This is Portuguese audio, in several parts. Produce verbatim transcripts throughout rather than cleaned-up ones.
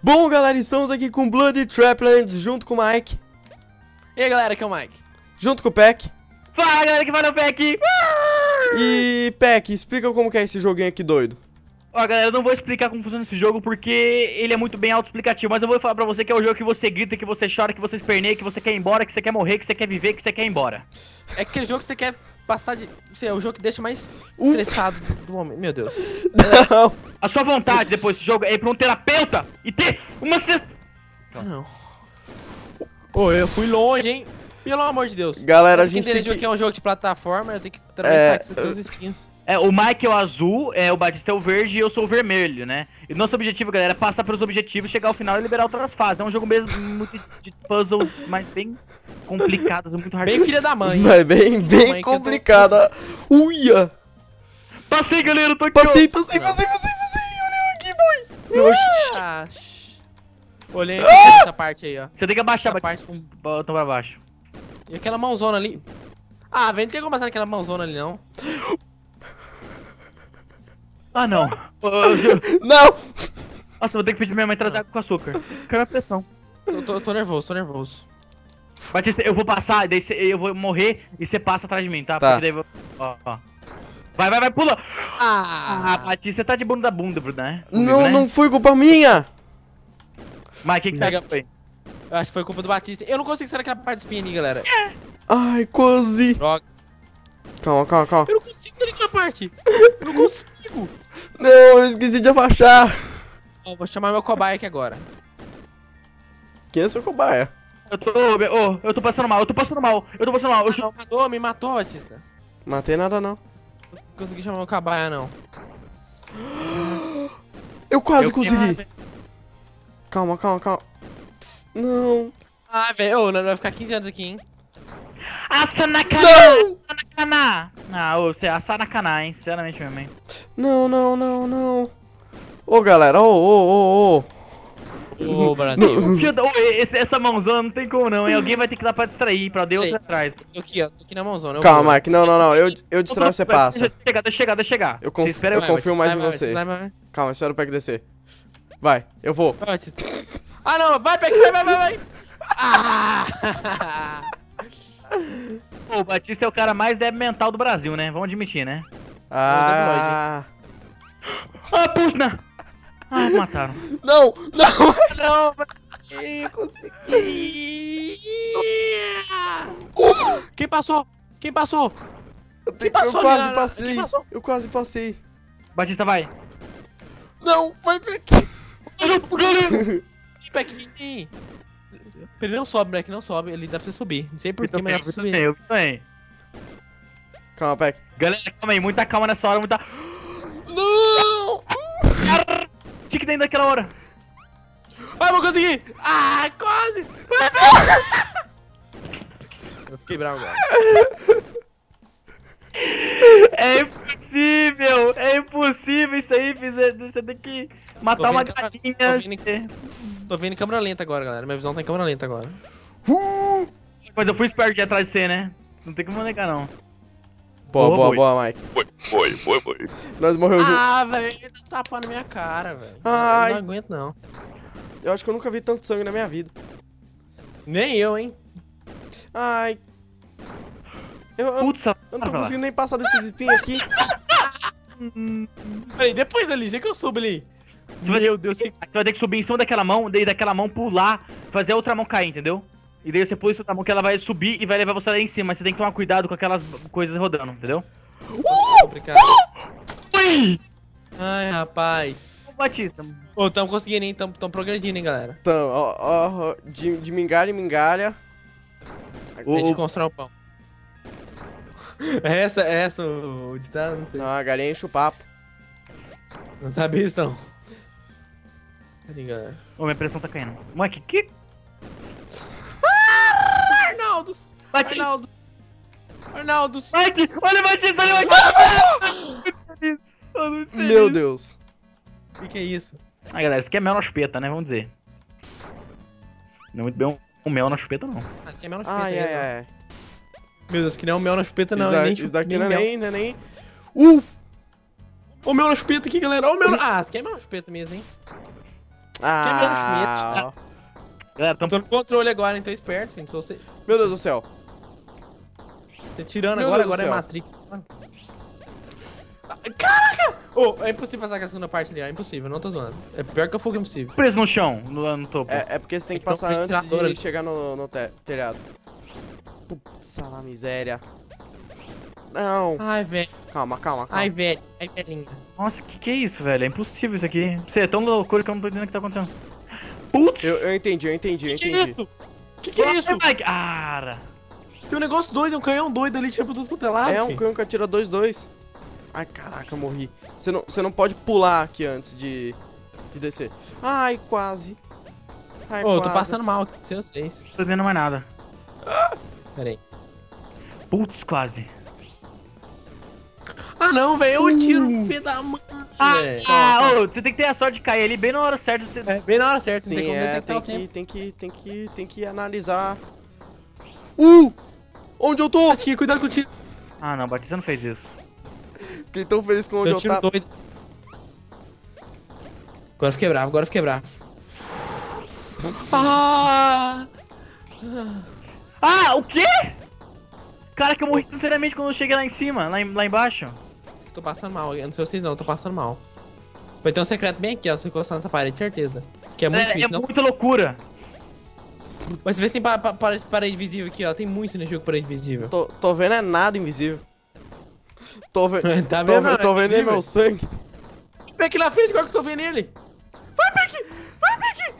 Bom, galera, estamos aqui com Blood Traplands junto com o Mike. E aí, galera, aqui é o Mike. Junto com o Peck. Fala, galera, que vai no Peck. E, Peck, explica como que é esse joguinho aqui doido. Ó, galera, eu não vou explicar como funciona esse jogo porque ele é muito bem autoexplicativo, mas eu vou falar pra você que é o jogo que você grita, que você chora, que você esperneia, que você quer ir embora, que você quer morrer, que você quer viver, que você quer ir embora. É aquele jogo que você quer passar de... É o jogo que deixa mais estressado do momento. Meu Deus. Não. A sua vontade depois desse jogo é ir pra um terapeuta e ter uma cesta... Ah, não. Pô, eu fui longe, hein? Pelo amor de Deus. Galera, a Quem gente tem entende que... que é um jogo de plataforma, eu tenho que atravessar É, aqui todos os espinhos. É, o Mike é o azul, é, o Batista é o verde e eu sou o vermelho, né? E nosso objetivo, galera, é passar pelos objetivos, chegar ao final e liberar outras fases. É um jogo mesmo muito de puzzles, mas bem complicados, muito hard. Bem filha da mãe. Vai bem, bem Mãe, que eu tô- complicada. Uia! Passei, galera, eu tô aqui, Passei, passei, passei, passei, passei. Olha aqui, boy. ó. Ah, shh. Olhei essa parte aí, ó. Você tem que abaixar, Essa Batista, um botão pra baixo. E aquela mãozona ali. Ah, velho, não tem como passar naquela mãozona ali, não. Ah, não. Ô, ô, Gil. Não! Nossa, vou ter que pedir pra minha mãe trazer água com açúcar. Caiu a pressão. Tô, tô, tô nervoso, tô nervoso. Batista, eu vou passar, daí cê- eu vou morrer e você passa atrás de mim, tá? Tá. Porque daí eu vou... Ó, ó. Vai, vai, vai, pula! Ah, Ah, Batista, você tá de bunda da bunda, Bruno, né? Comigo, Não, né? não foi culpa minha. Mas o que, que você Pega- acha que foi? eu acho que foi culpa do Batista. Eu não consigo sair daquela parte do espinho ali, galera. Ai, quase. Droga. Calma, calma, calma. Eu não consigo sair daquela parte. Eu não consigo. Não, eu esqueci de abaixar. Ó, vou chamar meu cobaia aqui agora. Quem é seu cobaia? Eu tô... Ô, eu tô passando mal, eu tô passando mal, eu tô passando mal. Eu... Ah, não, matou, me matou, Batista. Matei nada, não. Não consegui chamar meu cobaia, não. Eu quase Eu consegui. queimar, Calma, calma, calma. Não. Ah, velho, ô, nós vai ficar quinze anos aqui, hein? Assanakana! Não! Assanakana! Ah, ô, você é Assanakana, hein? Sinceramente mesmo, hein? Não, não, não, não. Ô, galera, ô, ô, ô, ô. Ô, Brasil. Fio da- ô, esse- essa mãozona não tem como não, hein? Alguém vai ter que dar pra distrair, pra Deus Sei. atrás. Tô aqui, ó. Tô aqui na mãozona. eu Calma, vou. Mike. Não, não, não. Eu, eu distraio, você passa. Deixa eu chegar, deixa eu chegar, deixa eu chegar. Eu, conf... Você espera eu eu... Vai, confio Batista, mais em vai, você. Vai, vai, vai. Calma, espera o Peck descer. Vai, eu vou. Vai, Batista. Ah, não. Vai, Peck, vai, vai, vai, vai. Ah! Pô, o Batista é o cara mais débil mental do Brasil, né? Vamos admitir, né? Ah. Ah, puxa! Ah, mataram. Não, não. Não, Ih, consegui. Quem passou? Quem passou? Eu passou, quase Leonardo? passei. Quem passou? Eu quase passei. Batista, vai. Não, vai, Peck. Peck, vem. Ele não sobe, Peck, não sobe. Ele dá pra você subir. Não sei porquê, mas dá pra você subir. Eu também. Calma, Peck. Galera, calma aí, muita calma nessa hora, muita... Não. Tinha que ter ido daquela hora. Ai, vou conseguir! Ah, quase! Eu fiquei bravo agora. É impossível! É impossível isso aí, fizer- você tem que matar Tô uma vendo câmera- galinha. tô vendo Tô vendo em câmera lenta agora, galera. Minha visão tá em câmera lenta agora. Uh. Mas eu fui esperto de ir atrás de você, né? Não tem como negar, não. Boa, Boa, boa, boi. boa, Mike. Foi, foi, foi. Nós morreu junto. Ah, velho, ele tá tapando minha cara, velho. Ai. Eu não aguento, não. Eu acho que eu nunca vi tanto sangue na minha vida. Nem eu, hein? Ai. Eu, eu, Putz, eu não tô conseguindo nem passar desses espinhos aqui. Peraí, depois ali, já que eu subo ali. Você vai- Meu Deus, tem... Você vai ter que subir em cima daquela mão, daí daquela mão pular, fazer a outra mão cair, entendeu? E daí você pula em cima da mão que ela vai subir e vai levar você lá em cima, mas você tem que tomar cuidado com aquelas coisas rodando, entendeu? complicado. Ui! Ai, rapaz. Ô, Batista, Ô, tamo conseguindo, hein? Tamo, tamo progredindo, hein, galera. Então, ó, ó, de, de mingalha em mingalha. o, Deixa eu o, constrói o pão. É essa, é essa o, o ditado? Não sei. Não, a galinha enche o papo. Não sabia isso, não. Peraí, galera. ô, minha pressão tá caindo. Moleque, que... Arnaldos! Batista! Arnaldo! Arnaldos! Mike, olha o Batista, olha o Batista! Isso, eu não sei Meu isso. Deus. O que, que é isso? Ah, galera, isso aqui é mel na chupeta, né? Vamos dizer. Não é muito bem um, um mel na chupeta, não. Ah, isso aqui é mel na chupeta. Ai, é ai, isso, ó. ai. Meu Deus, que não é um mel na chupeta, não. Isso, é da- nem isso chup- daqui nem não é mel. nem, não é nem... Uh! Ô, mel na chupeta aqui, galera. Ô, mel na... Ah, isso aqui é mel na chupeta mesmo, hein? Ah, Galera, tamo... Tô no controle agora, hein? Tô esperto, filho. Sou você. meu Deus do céu. Tô tirando Meu agora, Deus do agora é céu. Matrix. Caraca! Ô, é impossível passar com a segunda parte ali, ó. É impossível, não tô zoando. É pior que eu fogo, é impossível. preso no chão, no, no topo. É, é porque você tem É que que tá um passar antes ventilador de ali. chegar no, no te- telhado. Putz, a miséria. Não. Ai, velho. Calma, calma, calma. Ai, velho. Ai, velhinha. Nossa, que que é isso, velho? É impossível isso aqui. Você é tão loucura que eu não tô entendendo o que tá acontecendo. Putz! Eu, eu entendi, eu entendi, eu Que que é entendi. isso? Que que é isso? Mike? Cara! Tem um negócio doido, um canhão doido ali, tira pra tudo quanto é lado, É um filho. canhão que atira dois dois. Ai, caraca, eu morri. Você não, você não pode pular aqui antes de, de descer. Ai, quase. Ai, Ô, eu tô quase. passando mal aqui, sem vocês. Não tô entendendo mais nada. Pera aí. Putz, quase. Ah, não, velho. Eu tiro, filho da mãe. velho. Ah, ô, você tem que ter a sorte de cair ali bem na hora certa. Você... É, bem na hora certa, não tem Sim, como é, detectar tem o que, tempo. tem que, tem que, tem que analisar. Uh! Onde eu tô? Tia, cuidado com o tiro. Ah, não, Batista não fez isso. Fiquei tão feliz com onde Tem um eu tiro tava. doido. Agora eu fiquei bravo, agora eu fiquei bravo. Ah! Ah, o quê? Cara, que eu morri instantaneamente quando eu cheguei lá em cima, lá, em- lá embaixo. Tô passando mal, eu não sei vocês não, eu tô passando mal. Vai ter um secreto bem aqui, ó, se encostar nessa parede, certeza. Que é muito É, é difícil, não. muita loucura. Mas se vê se tem pa pa pa parede visível aqui, ó. Tem muito no jogo parede visível. Tô, tô vendo é nada invisível. Tô, ve Tá tô, vendo? ve tô vendo é Invisível? meu sangue. Vem aqui na frente, qual que eu tô vendo ele? Vai, Peck! Vai, Peck!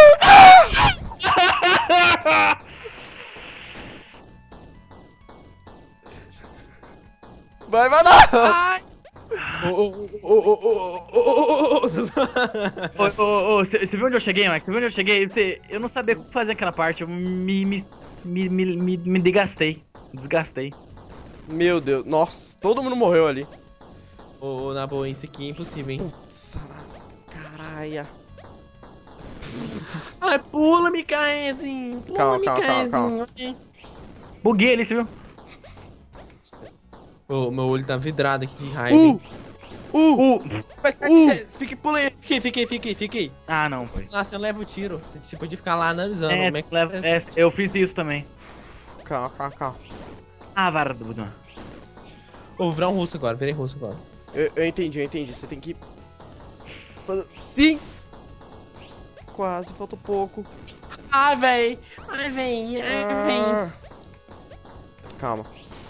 Vai, vai dar! Ai! Ô, ô, ô, ô, ô, ô, ô, ô, ô. Ô, ô, ô, você viu onde eu cheguei, Mike? Você viu onde eu cheguei? Cê- eu não sabia como fazer aquela parte. Eu me, me, me, me, me, me desgastei. Desgastei. Meu Deus, nossa, todo mundo morreu ali. Ô, ô, na boa, isso aqui é impossível, hein? Putz, caralho. Ai, pula, Mikaezinho! Pula, Calma, calma, calma, Mikaezinho! Buguei ali, você viu? Ô, meu olho tá vidrado aqui de raiva, Uh! hein? Uh! Uh. Mas, Uh! fique, pula aí, fique aí, fique aí, fique aí, fique aí. Ah, não, foi. Ah, você não leva o tiro. Você tipo, podia ficar lá analisando É, como é que leva- é, eu fiz isso também. Calma, calma, calma. Ah, vara do Budão. Ô, vou virar um russo agora, virei russo agora. Eu, eu entendi, eu entendi. Você tem que. fazer- Sim! Quase, falta pouco. Ai, véi! Ai, véi! Ai, véi! Ah. Calma.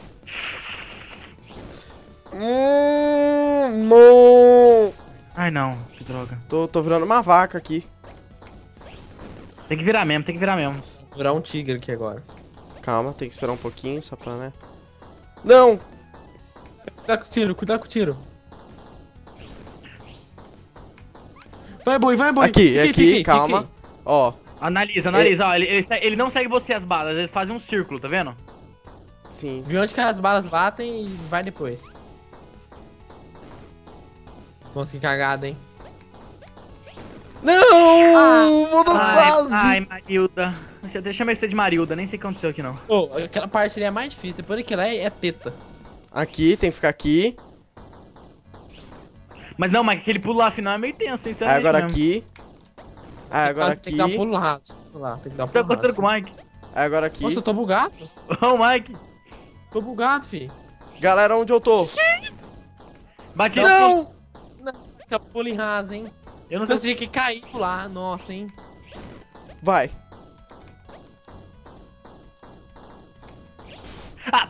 Hum, não. Ai, não, que droga. Tô, tô virando uma vaca aqui. Tem que virar mesmo, tem que virar mesmo. Vou virar um tigre aqui agora. Calma, tem que esperar um pouquinho só pra, né? Não! Cuidado com o tiro, cuidado com o tiro. Vai, boi, vai, boi. Aqui, Fica aí, aqui, fica aí, calma. fica aí. Ó, Analisa, analisa, ó, ele, ele, se- ele não segue você as balas, eles fazem um círculo, tá vendo? sim. Viu onde que as balas batem e vai depois. Nossa, que cagada, hein? Não! Voltou Ai, quase! ai, Marilda. Deixa, deixa eu ser de Marilda, nem sei o que aconteceu aqui não. Ô, aquela parte ali é mais difícil, depois daquilo lá é, é teta. Aqui, tem que ficar aqui. Mas não, mas aquele pulo lá final é meio tenso, hein? Aí agora mesmo. aqui. Aí agora Quase Tem que dar um aqui. pulo raso. Lá, tem que dar um O que tá pulo acontecendo raso. com o Mike? Aí agora aqui. Nossa, eu tô bugado. Ô, o Mike. Tô bugado, fi. Galera, onde eu tô? Batista. Não! Esse é o pulo em raso, hein? Eu não Você sei. tinha que cair lá, nossa, hein? Vai. Ah,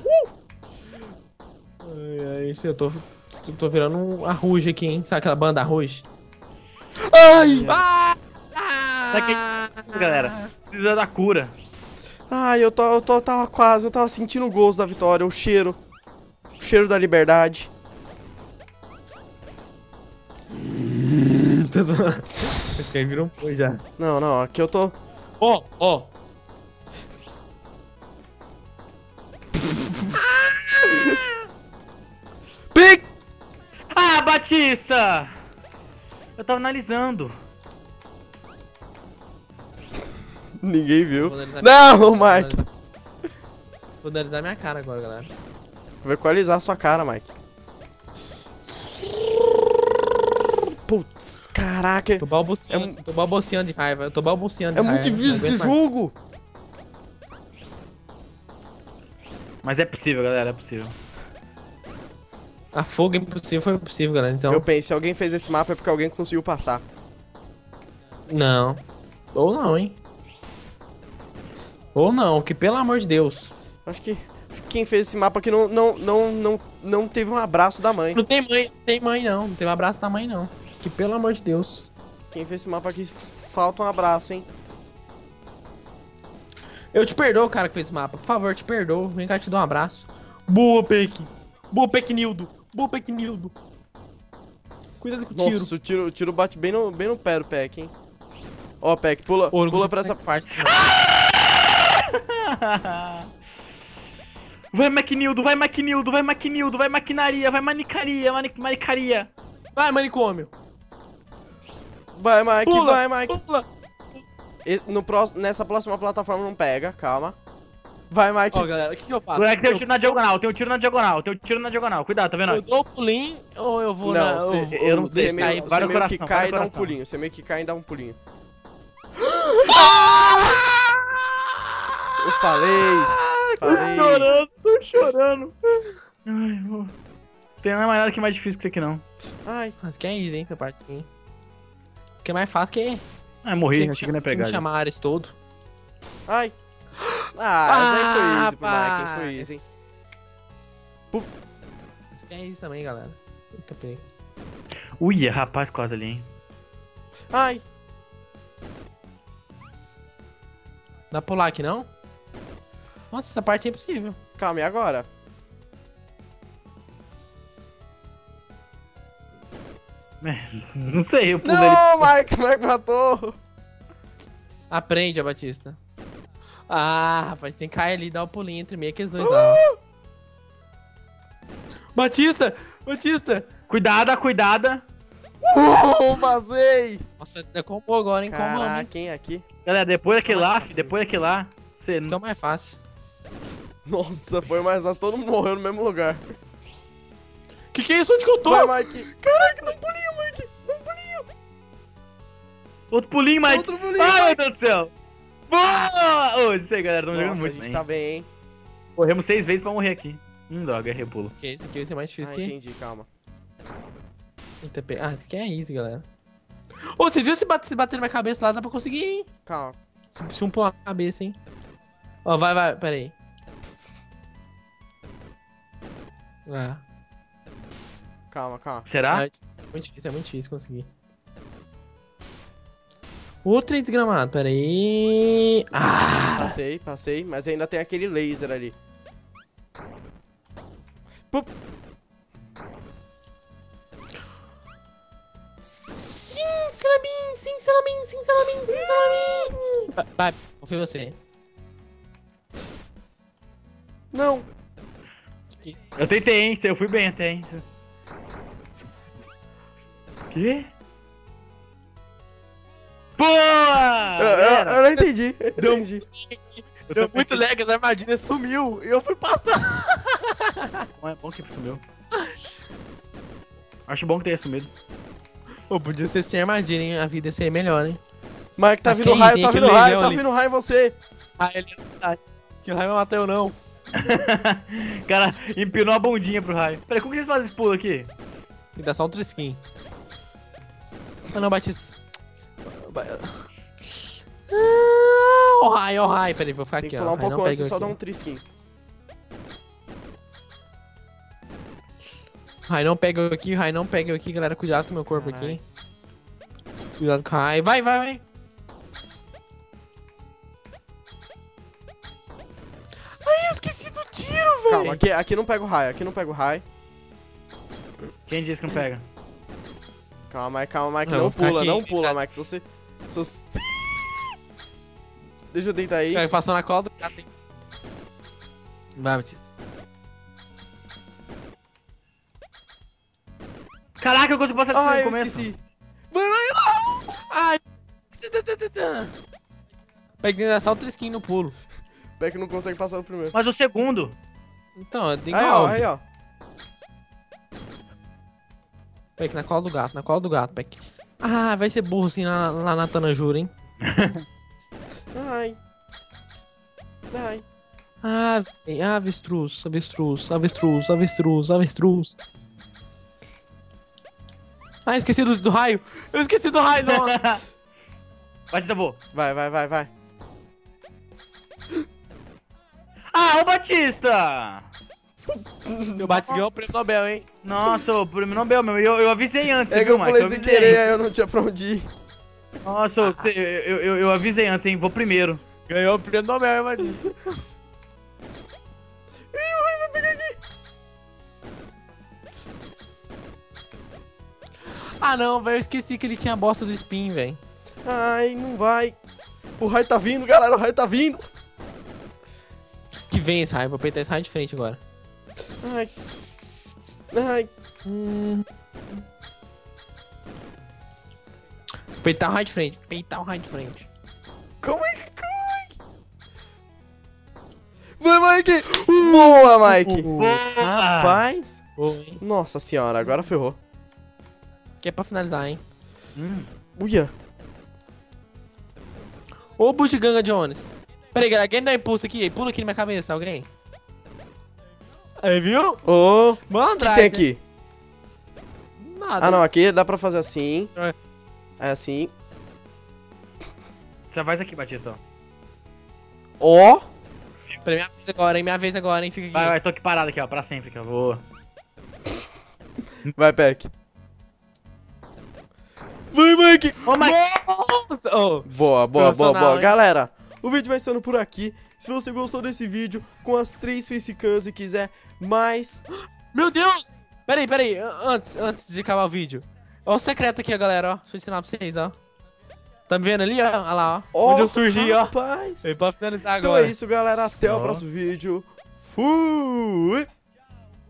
Ai, ai, isso eu tô, eu tô virando um arrujo aqui, hein? Sabe aquela banda arroz? Ai! Ah! Sabe que- galera, precisa da cura. Ai, eu, tô, eu tô, tava quase, eu tava sentindo o gosto da vitória, o cheiro. O cheiro da liberdade. Tô zoando. Quem virou um pô já. Não, não, aqui eu tô. Ó, ó. Pic! Ah, Batista! Eu tava analisando. Ninguém viu. Vou analisar- Não, Vou Mike. analisar- Vou analisar minha cara agora, galera. Vou equalizar a sua cara, Mike. Putz, Caraca, Tô balbuciando, É mu- tô balbuciando de raiva. Eu tô balbuciando de é raiva. muito difícil Não esse aguento mais. jogo. Mas é possível, galera, é possível. A fuga impossível foi possível, galera. Então, Eu penso, se alguém fez esse mapa é porque alguém conseguiu passar. não. Ou não, hein? Ou não, que pelo amor de Deus. Acho que, acho que quem fez esse mapa aqui não, não, não, não, não teve um abraço da mãe. Não tem mãe, não tem mãe não. Não tem um abraço da mãe, não. Que pelo amor de Deus. Quem fez esse mapa aqui falta um abraço, hein? Eu te perdoo, cara, que fez esse mapa. Por favor, te perdoo. Vem cá te dou um abraço. Boa, Peck. Boa, Pecknildo. Boa, Pecknildo. Cuidado com o tiro. Nossa, o tiro, o tiro bate bem no, bem no pé do Peck, hein? Ó, Peck, pula, Ô, não pula consigo pra essa... parte. Vai, Maquinildo, vai, Maquinildo, vai, Maquinildo, vai, maquinaria, vai, manicaria, mani manicaria. Vai, manicômio. Vai, Mike, Pula, vai, Mike. pula. Esse- no próximo, nessa próxima plataforma não pega, calma. Vai, Mike. Ó, galera, o que, que eu faço? Moleque, tem um eu, tiro na diagonal, tem um tiro na diagonal, tem um tiro na diagonal. Cuidado, tá vendo? eu dou o pulinho ou eu vou Não, na... cê- eu, eu não deixo sei, Você meio, cair. você vai no meio coração, que vai cai no e dá um coração. pulinho. Você meio que cai e dá um pulinho. Eu falei. Falei. Chorando, tô chorando. Ai, ô. Tem mais nada que mais difícil que isso aqui, não. Ai. Isso aqui é easy, hein, essa parte aqui. Isso aqui é mais fácil que... Ah, morri, que achei que não ia que pegar. me já. chamar Ares todo. Ai. Ah, essa aí foi easy pro rapaz. Mike, hein? Foi easy, hein? Pu- Isso aqui é easy também, galera. Eita, pega. Uia, rapaz, quase ali, hein. Ai. Dá pra pular aqui, não? Nossa, essa parte é impossível. Calma, e agora? É, não sei, eu pulei. Não, Mike, o Mike matou. Aprende, a Batista. Ah, rapaz, tem que cair ali e dar o pulinho entre meio aqueles dois lá. ó. Batista! Batista! Cuidada, cuidada. Uh, vazei. Nossa, é combo agora, hein? Como, hein? Caraca, quem é aqui? Galera, depois daquele lá, fi, depois daquele lá, você Isso que é o mais fácil. Nossa, foi mais lá, todo mundo morreu no mesmo lugar. Que que é isso? Onde que eu tô? Vai, Mike. Caraca, dá um pulinho, Mike. Dá um pulinho. Outro pulinho, mais. Outro pulinho, Ai, meu Mike. Deus do céu. Boa! Ô, isso aí, galera, tamo jogando Nossa, a muito, gente hein. tá bem, hein? Corremos seis vezes pra morrer aqui. Hum, droga, errei o pulo. Esse aqui, esse aqui vai ser mais Ah, difícil que... entendi, calma. Eita, pe- Ah, esse aqui é easy, galera. Ô, você viu se bater, se bater na minha cabeça lá, dá pra conseguir, hein? Calma. Se, se um pular na cabeça, hein? Ó, vai, vai, pera aí. Ah, Calma, calma. Será? é muito difícil, é muito difícil conseguir. Outro desgramado, pera aí. Ah! Passei, passei, mas ainda tem aquele laser ali. Pup. Sim, salabim, sim, salabim, sim, salabim, sim, salabim. Vai, vai, confio em você. Não. Eu tentei, hein? Eu fui bem até, hein? Quê? Boa! Eu, eu- eu não entendi. Eu Deu- entendi. Eu Deu só muito pensei- lag, as armadilhas sumiu. E eu fui passar. Bom, é bom que sumiu. Acho bom que tenha sumido. Pô, podia ser sem armadilha, hein? A vida ia ser melhor, hein? Mike, tá Mas vindo que raio, isso, tá hein? vindo Que raio, lesão tá ali. vindo raio em você. Ah, ele... Ah, que raio matar eu não. Cara, empinou a bundinha pro raio. Peraí, como que vocês fazem esse pulo aqui? Tem que dar só um trisquinho. Ah, não, Batista. Ah, ó o raio, ó o raio. Peraí, vou ficar Tem aqui, que ó. pular um Raio, pouco não antes pega e só aqui. dar um trisquinho. Raio não pega eu aqui, raio não pega eu aqui, galera. Cuidado com o meu corpo Caralho. aqui. Cuidado com o raio. Vai, vai, vai. Ai, eu esqueci do tiro, velho. Calma, aqui, aqui não pega o raio, aqui não pega o raio. Quem disse que não pega? Calma, Mike, calma, Mike. Não, Não, vou ficar pula, aqui, não pula, cara. Mike. Se você... Se você... Deixa eu deitar aí. Cara, passou na cola do gato, hein? Vai, Batista. Caraca, eu consigo passar disso Ai, no eu começo. esqueci. Vai, vai, Ai. Pega só o trisquinho no pulo. Peck não consegue passar o primeiro. Mas o segundo. Então, tem Aí, ó, aí, ó. Peck, na cola do gato, na cola do gato, Peck. Ah, vai ser burro assim lá, lá na Tanajura, hein? Ai. Ai. Ah, vem, avestruz, avestruz, avestruz, avestruz, avestruz. Ah, esqueci do, do raio. Eu esqueci do raio, nossa. Batista, vou. Vai, vai, vai, vai. Ah, o Batista! O Batista ganhou o prêmio Nobel, hein? Nossa, o prêmio Nobel, meu. Eu, eu avisei antes, É que viu, eu Mike? falei Eu sem avisei. querer, aí eu não tinha pra onde ir. Nossa, eu, eu, eu, eu avisei antes, hein? Vou primeiro. Ganhou o prêmio Nobel, hein, Batista? Ih, o raio vai pegar aqui. Ah, não, velho. Eu esqueci que ele tinha a bosta do spin, velho. Ai, não vai. O raio tá vindo, galera. O raio tá vindo. Que vem esse raio. Vou peitar esse raio de frente agora. Ai. Ai. Hum. Peitar o raio de frente. Peitar o raio de frente. Como é que... Como é que... Vai, Mike. Boa, Mike. Boa. Rapaz. Boa, hein? Nossa senhora, agora ferrou. Que é pra finalizar, hein? Hum. Uia. Ô, Bugiganga Jones. Pera aí, galera. Quem dá impulso aqui? Pula aqui na minha cabeça, alguém. Aí, viu? Ô. Mano, O que, que tem aqui? Nada. Ah, não. Aqui dá pra fazer assim. É. É assim. Já faz aqui, Batista. Ó. Pera, minha vez agora, hein? Minha vez agora, hein? Fica aqui. Vai, vai, tô aqui parado aqui, ó, pra sempre, aqui, ó. Vou. Vai, Peck. Vai, Mike. Ô, Mike! Nossa! Oh. Boa, boa, boa, Profissional, boa. hein? Galera, o vídeo vai sendo por aqui. Se você gostou desse vídeo com as três facecams e quiser mais... Meu Deus! Pera aí, pera aí. Antes, antes de acabar o vídeo. Ó o secreto aqui, ó, galera, ó. Deixa eu ensinar pra vocês, ó. Tá me vendo ali, ó? Olha lá, ó. Ó, Onde eu surgi, ó. rapaz. Eu posso finalizar Então agora. é isso, galera. Até o Ó. próximo vídeo. Fui!